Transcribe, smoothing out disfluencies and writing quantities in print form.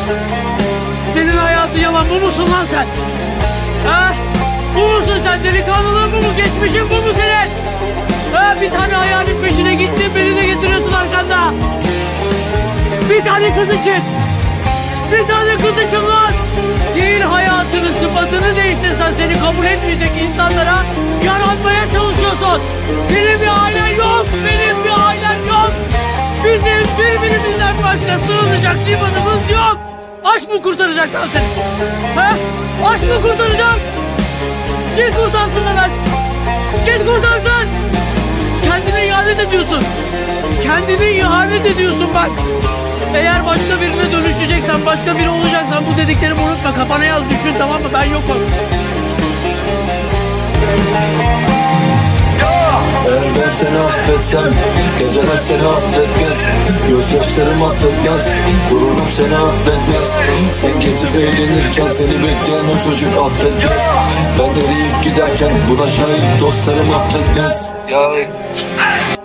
Senin hayatın yalan, bu musun lan sen? Ha? Bu musun sen? Delikanlılığın bu mu? Geçmişin bu mu senin? Ha? Bir tane hayalin peşine gittin, beni de getiriyorsun arkanda. Bir tane kız için. Bir tane kız için lan. Değil hayatını, sıfatını değiştirsen seni kabul etmeyecek insanlara yaranmaya çalışıyorsun. Senin bir ailen yok, benim bir ailem yok. Bizim birbirimizden başka sığınacak limanımız yok. Aşk mı kurtaracak lan seni? Ha? Aşk mı kurtaracak? Git kurtarsın lan aşk. Git kurtarsın. Kendine ihanet ediyorsun. Kendine ihanet ediyorsun bak. Eğer başka birine dönüşeceksen, başka biri olacaksan bu dediklerimi unutma. Kafana yaz, düşün, tamam mı? Ben yokum. Eğer ben seni affetsem, geceler seni affetmez. Gözyaşlarım affetmez, gururum seni affetmez. Sen gezip eğlenirken seni bekleyen o çocuk affetmez. Ben eriyip giderken buna şahit dostlarım affetmez. Ya